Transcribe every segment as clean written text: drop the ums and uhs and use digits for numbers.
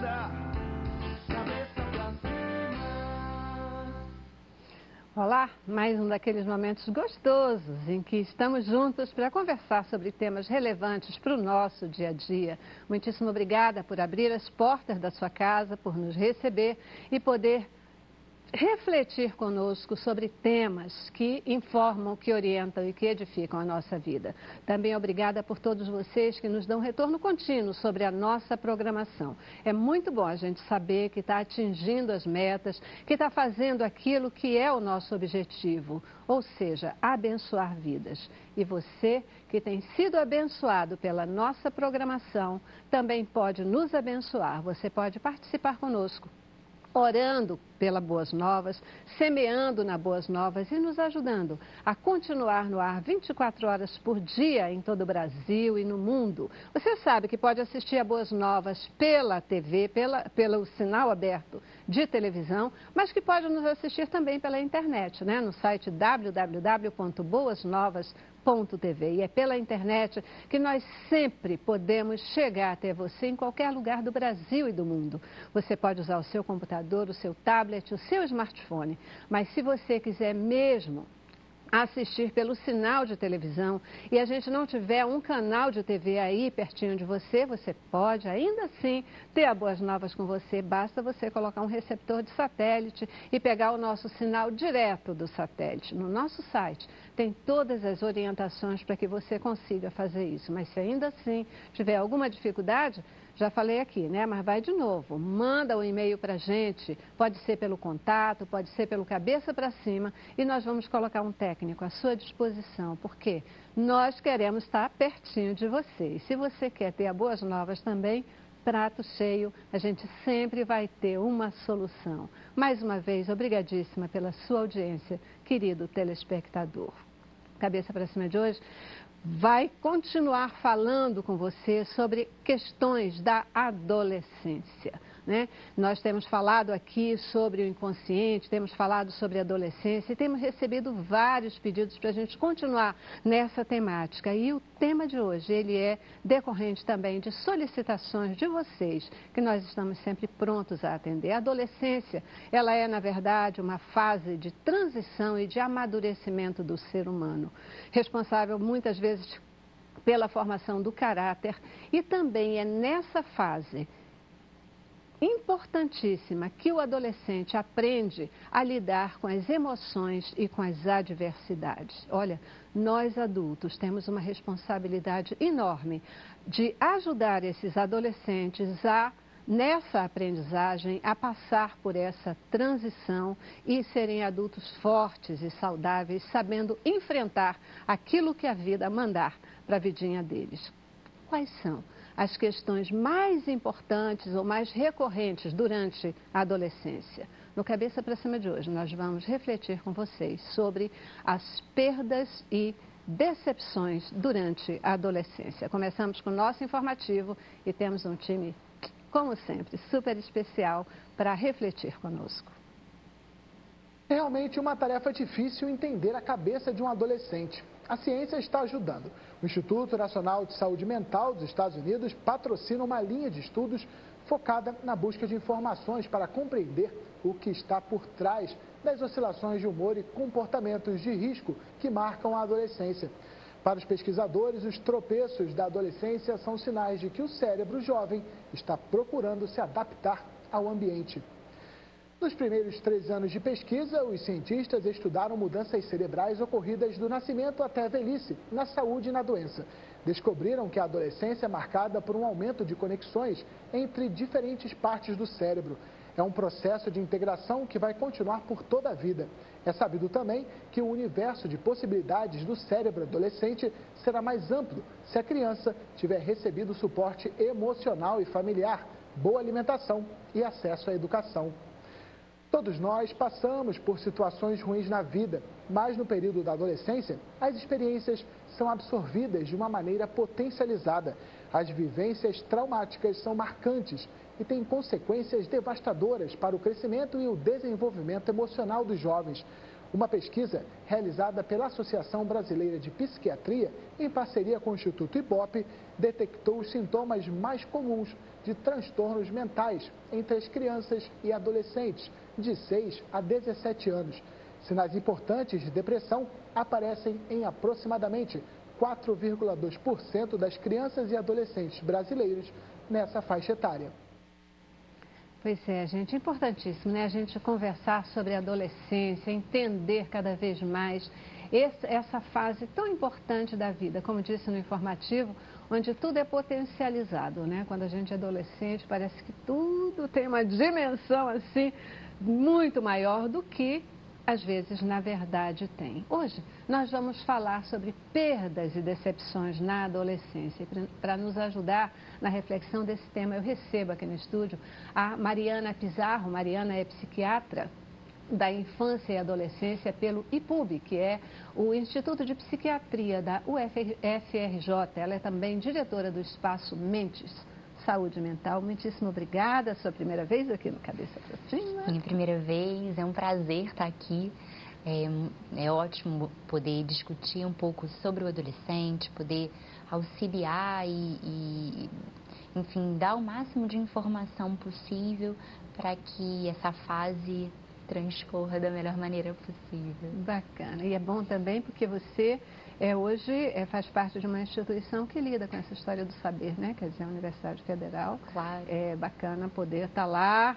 nada. Cabeça pra cima. Olá, mais um daqueles momentos gostosos em que estamos juntos para conversar sobre temas relevantes para o nosso dia a dia. Muitíssimo obrigada por abrir as portas da sua casa, por nos receber e poder refletir conosco sobre temas que informam, que orientam e que edificam a nossa vida. Também obrigada por todos vocês que nos dão retorno contínuo sobre a nossa programação. É muito bom a gente saber que está atingindo as metas, que está fazendo aquilo que é o nosso objetivo, ou seja, abençoar vidas. E você que tem sido abençoado pela nossa programação, também pode nos abençoar. Você pode participar conosco, orando pela Boas Novas, semeando na Boas Novas e nos ajudando a continuar no ar 24 horas por dia em todo o Brasil e no mundo. Você sabe que pode assistir a Boas Novas pela TV, pelo sinal aberto de televisão, mas que pode nos assistir também pela internet, né? No site www.boasnovas.tv. E é pela internet que nós sempre podemos chegar até você em qualquer lugar do Brasil e do mundo. Você pode usar o seu computador, o seu tablet, o seu smartphone, mas se você quiser mesmo assistir pelo sinal de televisão e a gente não tiver um canal de TV aí pertinho de você, você pode ainda assim ter a Boas Novas com você. Basta você colocar um receptor de satélite e pegar o nosso sinal direto do satélite. No nosso site tem todas as orientações para que você consiga fazer isso. Mas se ainda assim tiver alguma dificuldade, já falei aqui, né? Mas vai de novo, manda um e-mail para a gente, pode ser pelo contato, pode ser pelo cabeça para cima e nós vamos colocar um técnico à sua disposição, porque nós queremos estar pertinho de você. E se você quer ter a Boas Novas também, prato cheio, a gente sempre vai ter uma solução. Mais uma vez, obrigadíssima pela sua audiência, querido telespectador. Cabeça para cima de hoje vai continuar falando com você sobre questões da adolescência, né? Nós temos falado aqui sobre o inconsciente, temos falado sobre a adolescência e temos recebido vários pedidos para a gente continuar nessa temática. E o tema de hoje, ele é decorrente também de solicitações de vocês, que nós estamos sempre prontos a atender. A adolescência, ela é, na verdade, uma fase de transição e de amadurecimento do ser humano, responsável muitas vezes pela formação do caráter, e também é nessa fase importantíssima que o adolescente aprende a lidar com as emoções e com as adversidades. Olha, nós adultos temos uma responsabilidade enorme de ajudar esses adolescentes nessa aprendizagem, a passar por essa transição e serem adultos fortes e saudáveis, sabendo enfrentar aquilo que a vida mandar para a vidinha deles. Quais são as questões mais importantes ou mais recorrentes durante a adolescência? No Cabeça para Cima de hoje, nós vamos refletir com vocês sobre as perdas e decepções durante a adolescência. Começamos com o nosso informativo e temos um time, como sempre, super especial para refletir conosco. É realmente uma tarefa difícil entender a cabeça de um adolescente. A ciência está ajudando. O Instituto Nacional de Saúde Mental dos Estados Unidos patrocina uma linha de estudos focada na busca de informações para compreender o que está por trás das oscilações de humor e comportamentos de risco que marcam a adolescência. Para os pesquisadores, os tropeços da adolescência são sinais de que o cérebro jovem está procurando se adaptar ao ambiente. Nos primeiros 3 anos de pesquisa, os cientistas estudaram mudanças cerebrais ocorridas do nascimento até a velhice, na saúde e na doença. Descobriram que a adolescência é marcada por um aumento de conexões entre diferentes partes do cérebro. É um processo de integração que vai continuar por toda a vida. É sabido também que o universo de possibilidades do cérebro adolescente será mais amplo se a criança tiver recebido suporte emocional e familiar, boa alimentação e acesso à educação. Todos nós passamos por situações ruins na vida, mas no período da adolescência, as experiências são absorvidas de uma maneira potencializada. As vivências traumáticas são marcantes e têm consequências devastadoras para o crescimento e o desenvolvimento emocional dos jovens. Uma pesquisa realizada pela Associação Brasileira de Psiquiatria, em parceria com o Instituto Ibope, detectou os sintomas mais comuns de transtornos mentais entre as crianças e adolescentes de 6 a 17 anos. Sinais importantes de depressão aparecem em aproximadamente 4,2% das crianças e adolescentes brasileiros nessa faixa etária. Pois é, gente, é importantíssimo, né? A gente conversar sobre a adolescência, entender cada vez mais essa fase tão importante da vida, como disse no informativo, onde tudo é potencializado, né? Quando a gente é adolescente, parece que tudo tem uma dimensão assim muito maior do que às vezes, na verdade, tem. Hoje, nós vamos falar sobre perdas e decepções na adolescência. Para nos ajudar na reflexão desse tema, eu recebo aqui no estúdio a Mariana Pizarro. Mariana é psiquiatra da infância e adolescência pelo IPUB, que é o Instituto de Psiquiatria da UFRJ. Ela é também diretora do Espaço Mentes Saúde Mental. Muitíssimo obrigada. Sua primeira vez aqui no Cabeça Pra Cima. Minha primeira vez, é um prazer estar aqui. É ótimo poder discutir um pouco sobre o adolescente, poder auxiliar enfim, dar o máximo de informação possível para que essa fase transcorra da melhor maneira possível. Bacana. E é bom também porque você hoje faz parte de uma instituição que lida com essa história do saber, né? Quer dizer, a Universidade Federal. Claro. É bacana poder estar lá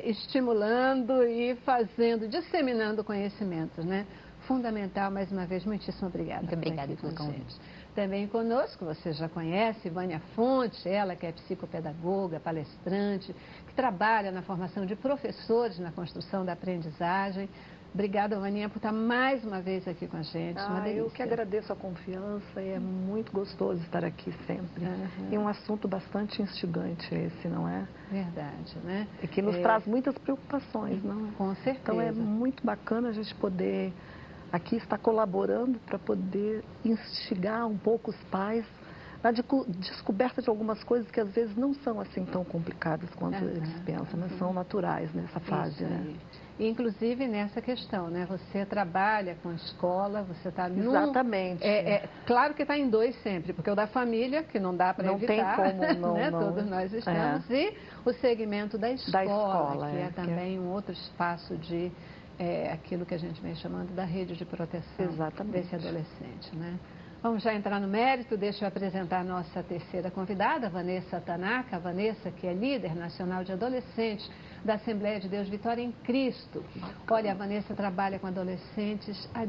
estimulando e fazendo, disseminando conhecimentos, né? Fundamental, mais uma vez, muitíssimo obrigada. Muito obrigada pelo convite. Também conosco, você já conhece, Vânia Fonte, ela que é psicopedagoga, palestrante, que trabalha na formação de professores na construção da aprendizagem. Obrigada, Vaninha, por estar mais uma vez aqui com a gente. Eu que agradeço a confiança e é muito gostoso estar aqui sempre. E um assunto bastante instigante esse, não é? Verdade, né? E que nos traz muitas preocupações, não é? Com certeza. Então é muito bacana a gente poder aqui estar colaborando para poder instigar um pouco os pais na descoberta de algumas coisas que às vezes não são assim tão complicadas quanto eles pensam, né? São naturais nessa fase, né? Inclusive nessa questão, né? Você trabalha com escola, você está Exatamente. Claro que está em dois sempre, porque o da família, que não dá para evitar, não tem como, né? Todos nós estamos, e o segmento da escola, que é também um outro espaço de aquilo que a gente vem chamando da rede de proteção desse adolescente, né? Vamos já entrar no mérito, deixa eu apresentar a nossa terceira convidada, Vanessa Tanaka. A Vanessa, que é líder nacional de adolescentes da Assembleia de Deus Vitória em Cristo. Olha, a Vanessa trabalha com adolescentes há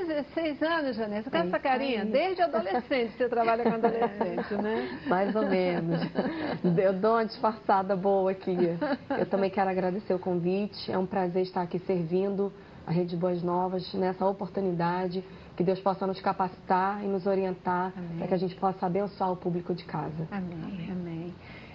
16 anos, Vanessa. Com essa carinha, desde adolescente você trabalha com adolescente, né? Mais ou menos. Eu dou uma disfarçada boa aqui. Eu também quero agradecer o convite. É um prazer estar aqui servindo a Rede Boas Novas nessa oportunidade. Que Deus possa nos capacitar e nos orientar para que a gente possa abençoar o público de casa. Amém, amém.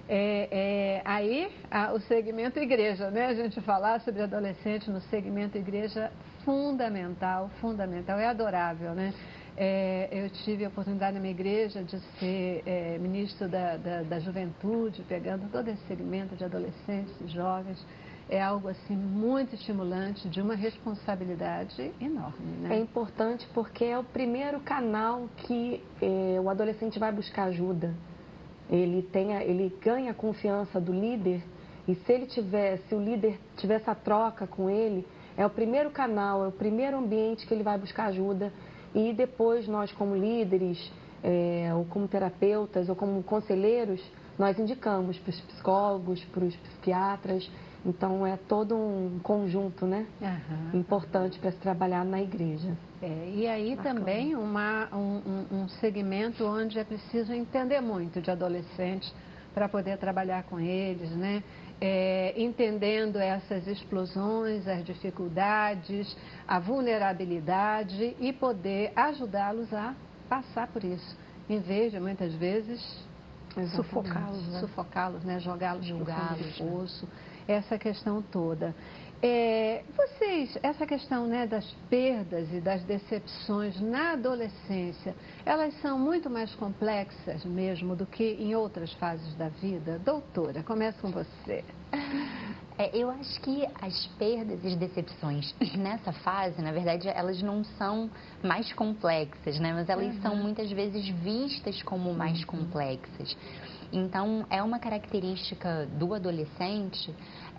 Aí, o segmento igreja, né? A gente falar sobre adolescente no segmento igreja, fundamental, é adorável, né? Eu tive a oportunidade na minha igreja de ser ministro da juventude, pegando todo esse segmento de adolescentes e jovens. É algo assim muito estimulante, de uma responsabilidade enorme, né? É importante porque é o primeiro canal que o adolescente vai buscar ajuda. Ele ganha a confiança do líder e se o líder tiver essa troca com ele, é o primeiro canal, é o primeiro ambiente que ele vai buscar ajuda. E depois nós, como líderes, ou como terapeutas, ou como conselheiros, nós indicamos para os psicólogos, para os psiquiatras. Então, é todo um conjunto, né? Importante para se trabalhar na igreja. E aí também um segmento onde é preciso entender muito de adolescentes para poder trabalhar com eles, né? Entendendo essas explosões, as dificuldades, a vulnerabilidade e poder ajudá-los a passar por isso, em vez de, muitas vezes, sufocá-los, né? Jogá-los no poço. Essa questão toda. Essa questão, né, das perdas e das decepções na adolescência, elas são muito mais complexas mesmo do que em outras fases da vida? Doutora, começa com você. Eu acho que as perdas e as decepções nessa fase, na verdade, elas não são mais complexas, né? Mas elas são muitas vezes vistas como mais complexas. Então, é uma característica do adolescente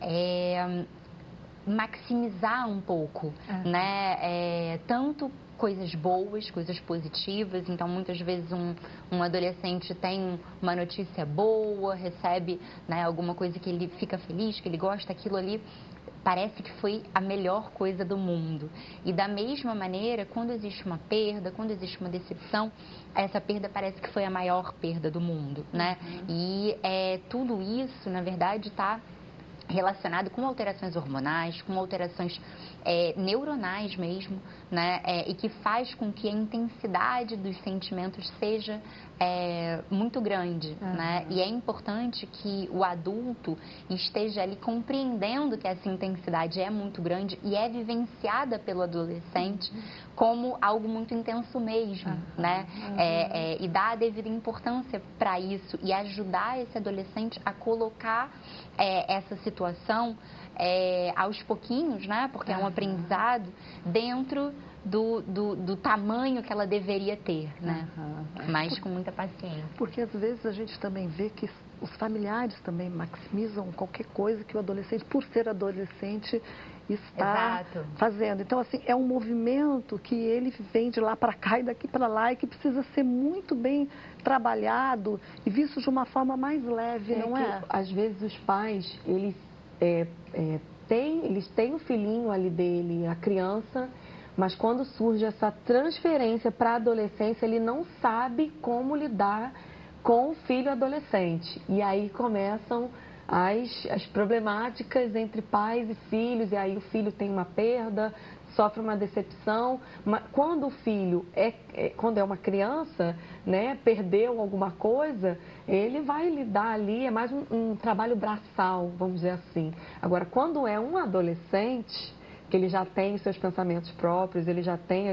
maximizar um pouco, né? Tanto coisas boas, coisas positivas. Então, muitas vezes um adolescente tem uma notícia boa, recebe, né, alguma coisa que ele fica feliz, que ele gosta, aquilo ali parece que foi a melhor coisa do mundo. E da mesma maneira, quando existe uma perda, quando existe uma decepção, essa perda parece que foi a maior perda do mundo, né? E tudo isso, na verdade, está relacionado com alterações hormonais, com alterações neuronais mesmo, né? E que faz com que a intensidade dos sentimentos seja muito grande, né? E é importante que o adulto esteja ali compreendendo que essa intensidade é muito grande e é vivenciada pelo adolescente como algo muito intenso mesmo, né? E dar a devida importância para isso e ajudar esse adolescente a colocar essa situação aos pouquinhos, né? Porque é um aprendizado dentro do tamanho que ela deveria ter, né? Mas com muita paciência. Porque às vezes a gente também vê que os familiares também maximizam qualquer coisa que o adolescente, por ser adolescente, está fazendo. Então, assim, é um movimento que ele vem de lá para cá e daqui para lá e que precisa ser muito bem trabalhado e visto de uma forma mais leve, não é? Às vezes os pais, eles têm o filhinho ali dele, a criança, mas quando surge essa transferência para a adolescência, ele não sabe como lidar com o filho adolescente. E aí começam as problemáticas entre pais e filhos, e aí o filho tem uma perda, sofre uma decepção. Quando o filho quando é uma criança, né, perdeu alguma coisa, ele vai lidar ali, é mais um trabalho braçal, vamos dizer assim. Agora, quando é um adolescente, que ele já tem os seus pensamentos próprios, ele já tem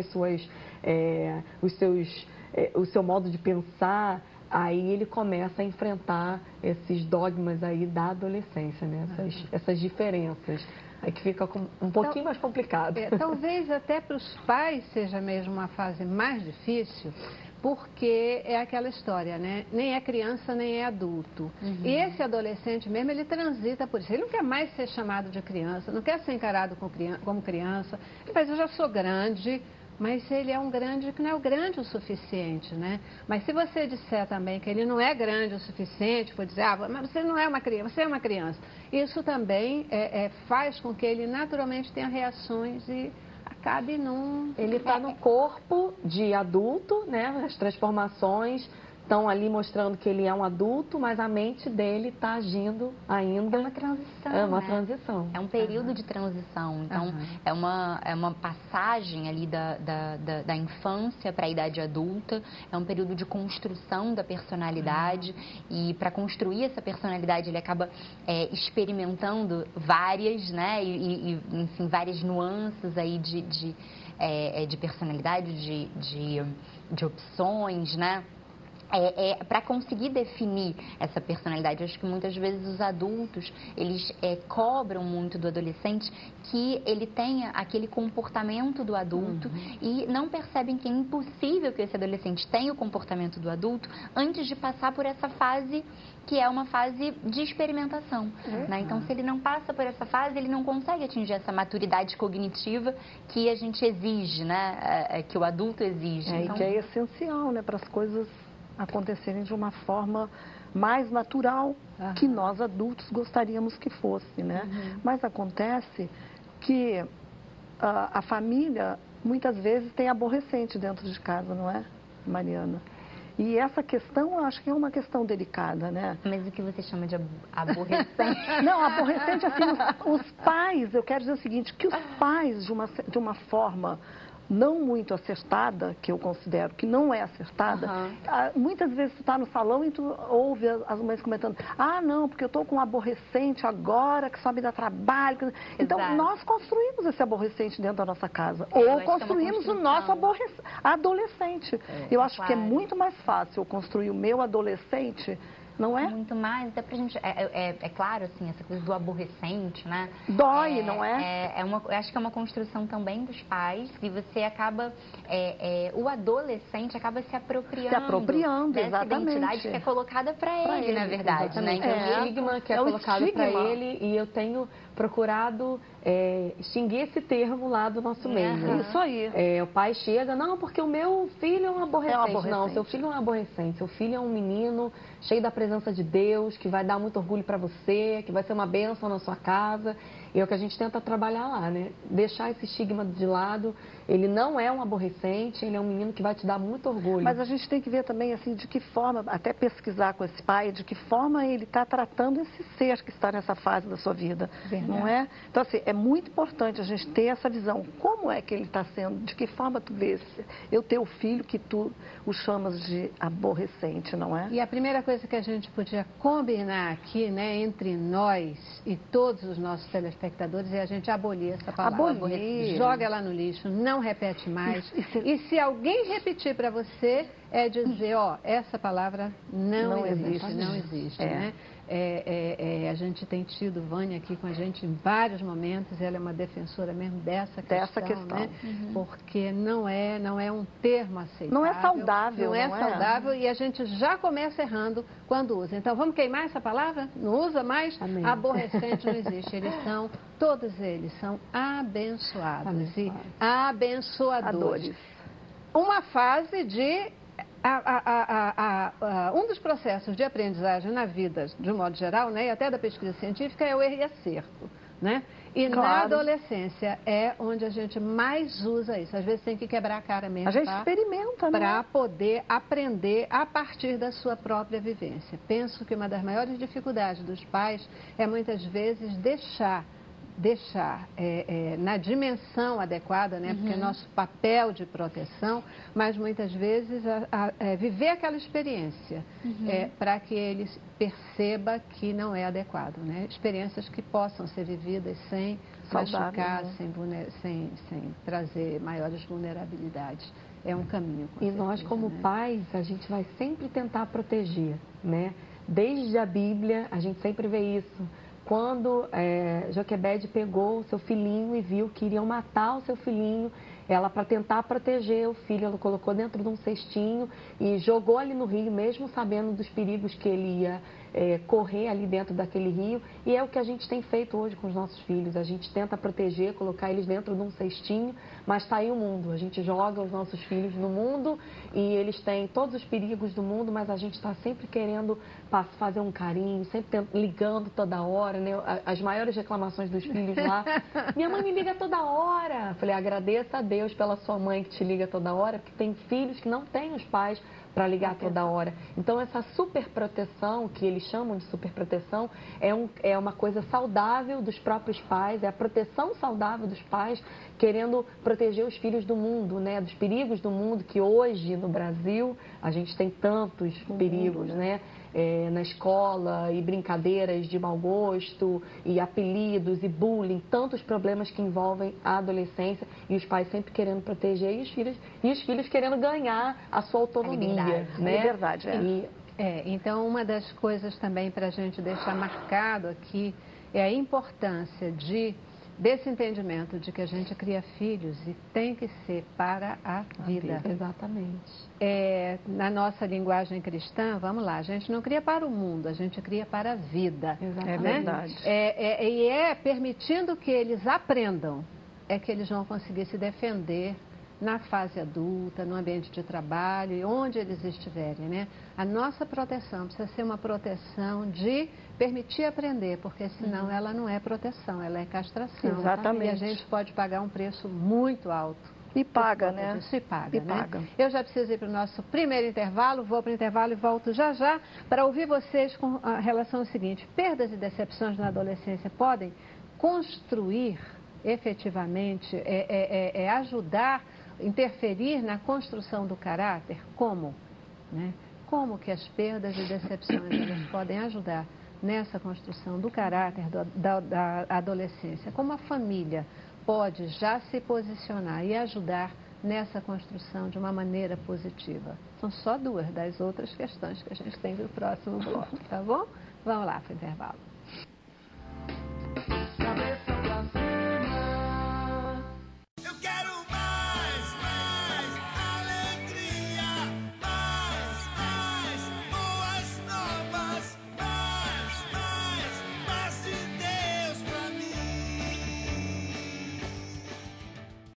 o seu modo de pensar, aí ele começa a enfrentar esses dogmas aí da adolescência, né? Essas diferenças. Aí que fica um pouquinho mais complicado. Talvez até para os pais seja mesmo uma fase mais difícil, porque é aquela história, né? Nem é criança, nem é adulto. E esse adolescente mesmo, ele transita por isso. Ele não quer mais ser chamado de criança, não quer ser encarado como criança. Mas eu já sou grande, mas ele é um grande que não é grande o suficiente, né? Mas se você disser também que ele não é grande o suficiente, for dizer, mas você não é uma criança, você é uma criança. Isso também faz com que ele naturalmente tenha reações e acabe num... Ele está no corpo de adulto, né? As transformações estão ali mostrando que ele é um adulto, mas a mente dele está agindo ainda. É uma transição. É uma né? transição. É um período de transição. Então, é uma passagem ali da infância para a idade adulta. É um período de construção da personalidade. E para construir essa personalidade, ele acaba experimentando várias, né? Enfim, várias nuances aí de personalidade, de opções, né? Para conseguir definir essa personalidade. Eu acho que muitas vezes os adultos, eles cobram muito do adolescente que ele tenha aquele comportamento do adulto e não percebem que é impossível que esse adolescente tenha o comportamento do adulto antes de passar por essa fase que é uma fase de experimentação. Né? Então, se ele não passa por essa fase, ele não consegue atingir essa maturidade cognitiva que a gente exige, né? Que o adulto exige. Então... E que é essencial, né, para as coisas acontecerem de uma forma mais natural que nós adultos gostaríamos que fosse, né? Mas acontece que a família muitas vezes tem aborrecente dentro de casa, não é, Mariana? E essa questão, eu acho que é uma questão delicada, né? Mas o que você chama de aborrecente? Não, aborrecente, assim, os pais, eu quero dizer o seguinte, que os pais, de uma forma não muito acertada, que eu considero que não é acertada, muitas vezes tu está no salão e tu ouve as mães comentando, não, porque eu estou com um aborrecente agora, que só me dá trabalho. Então, nós construímos esse aborrecente dentro da nossa casa. Ou construímos o nosso adolescente. Eu acho que é muito mais fácil eu construir o meu adolescente não é? Muito mais, até pra gente, é claro, assim, essa coisa do aborrecente, né? Dói, não é? Eu acho que é uma construção também dos pais, e você acaba, o adolescente acaba se apropriando dessa exatamente. identidade que é colocada para ele, na verdade, né? Exatamente. É o estigma que é colocado para ele, e eu tenho procurado extinguir esse termo lá do nosso meio. Né? Isso aí. O pai chega, não, porque o meu filho é um aborrecente. Não, seu filho não é aborrecente. Seu filho é um menino cheio da presença de Deus, que vai dar muito orgulho para você, que vai ser uma bênção na sua casa. E é o que a gente tenta trabalhar lá, né? Deixar esse estigma de lado. Ele não é um aborrecente, ele é um menino que vai te dar muito orgulho. Mas a gente tem que ver também, assim, de que forma, até pesquisar com esse pai, de que forma ele está tratando esse ser que está nessa fase da sua vida, não é? Então, assim, é muito importante a gente ter essa visão. Como é que ele está sendo? De que forma tu vês? Eu tenho o filho que tu o chamas de aborrecente, não é? E a primeira coisa que a gente podia combinar aqui, né, entre nós e todos os nossos telespectadores é a gente abolir essa palavra. Abolir. Joga ela no lixo, não repete mais. E se alguém repetir para você, é dizer, ó, essa palavra não existe, não existe, né? A gente tem tido Vânia aqui com a gente em vários momentos, ela é uma defensora mesmo dessa questão. Né? Porque não é um termo aceitável. Não é saudável. Não é saudável e a gente já começa errando quando usa. Então, vamos queimar essa palavra? Não usa mais? Amém. Aborrecente não existe. Todos eles são abençoados e abençoadores. Uma fase de... um dos processos de aprendizagem na vida, de um modo geral, né, e até da pesquisa científica, é o erro e acerto. Né? E na adolescência é onde a gente mais usa isso. Às vezes tem que quebrar a cara mesmo. A gente experimenta, né? Para poder aprender a partir da sua própria vivência. Penso que uma das maiores dificuldades dos pais é muitas vezes deixar na dimensão adequada, né? Porque é nosso papel de proteção, mas muitas vezes viver aquela experiência para que ele perceba que não é adequado, né? Experiências que possam ser vividas sem machucar, sem trazer maiores vulnerabilidades. É um caminho. E nós, como pais, a gente vai sempre tentar proteger, né? Desde a Bíblia, a gente sempre vê isso. Quando Joquebede pegou o seu filhinho e viu que iriam matar o seu filhinho, ela, para tentar proteger o filho, ela colocou dentro de um cestinho e jogou ali no rio, mesmo sabendo dos perigos que ele ia correr ali dentro daquele rio. E é o que a gente tem feito hoje com os nossos filhos. A gente tenta proteger, colocar eles dentro de um cestinho, mas está aí o mundo. A gente joga os nossos filhos no mundo e eles têm todos os perigos do mundo, mas a gente está sempre querendo fazer um carinho, sempre ligando toda hora, né? As maiores reclamações dos filhos lá. Minha mãe me liga toda hora. Falei, agradeça a Deus pela sua mãe que te liga toda hora, porque tem filhos que não têm os pais para ligar toda hora. Então, essa superproteção, que eles chamam de superproteção, é uma coisa saudável dos próprios pais, é a proteção saudável dos pais, querendo proteger os filhos do mundo, né? Dos perigos do mundo, que hoje, no Brasil, a gente tem tantos perigos, né? Na escola, e brincadeiras de mau gosto, e apelidos, e bullying, tantos problemas que envolvem a adolescência, e os pais sempre querendo proteger, e os filhos querendo ganhar a sua autonomia, né? É verdade, então, uma das coisas também para a gente deixar marcado aqui é a importância desse entendimento de que a gente cria filhos e tem que ser para a vida. Exatamente. Na nossa linguagem cristã, vamos lá, a gente não cria para o mundo, a gente cria para a vida. Exatamente. É verdade. E permitindo que eles aprendam, é que eles vão conseguir se defender na fase adulta, no ambiente de trabalho e onde eles estiverem, né? A nossa proteção precisa ser uma proteção de permitir aprender, porque senão ela não é proteção, ela é castração. Exatamente. E a gente pode pagar um preço muito alto. E paga, né? Se paga, E né? paga. Eu já preciso ir para o nosso primeiro intervalo, vou para o intervalo e volto já já para ouvir vocês com a relação ao seguinte: perdas e decepções na adolescência podem construir efetivamente, ajudar, interferir na construção do caráter? Como? Né? Como que as perdas e decepções elas podem ajudar nessa construção do caráter da adolescência? Como a família pode já se posicionar e ajudar nessa construção de uma maneira positiva. São só duas das outras questões que a gente tem no próximo bloco, tá bom? Vamos lá para o intervalo.